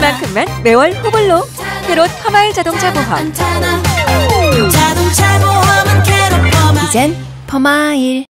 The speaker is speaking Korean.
이만큼만 매월 후불로 캐롯 퍼마일 자동차 보험. 이젠 퍼마일.